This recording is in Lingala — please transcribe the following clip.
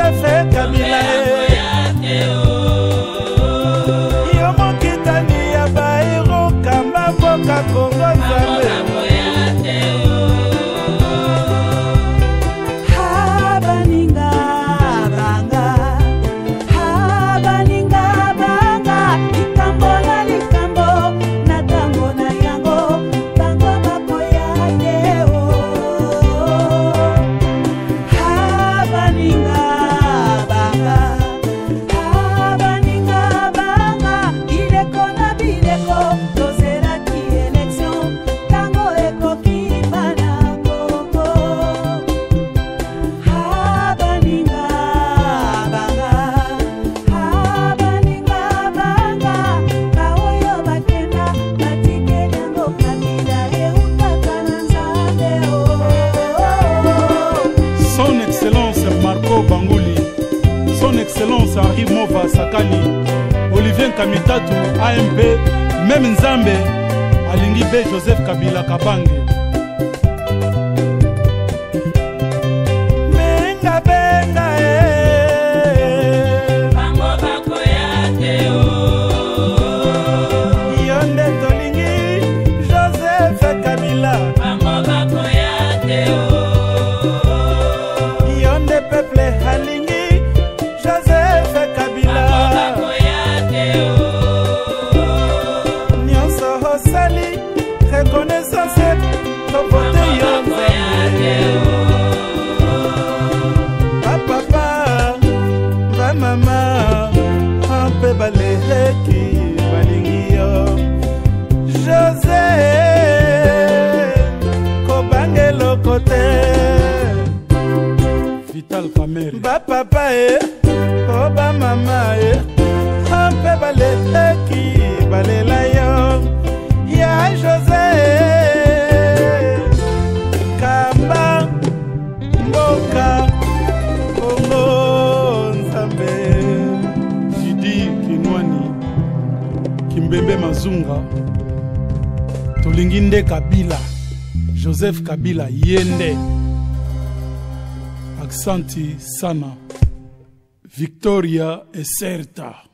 Joseph Kabila yo mokitani ya baero kamba mboka Kongo Nzambe Son Excellence Henri Mova Sakani, Olivier Kamitatu AMP, même Nzambe alingi be Joseph Kabila Kabange. Menga benga bango bako yate yonde tolingi Joseph Kabila bango bako yate yonde peuple halingi Joseph Kabila Nyonso Hosali reconnaissance Topote Yonze Papa va mama Ampe baleheki balingio Joseph Kobange lokote Vital Kameri ba papa ba mama ampe baleki balela yo ya José kamba mboka Kongo Nzambe Jidi Kinwani Kimbembe Mazunga tolinginde Kabila Joseph Kabila yende Aksanti sana Victoria è certa.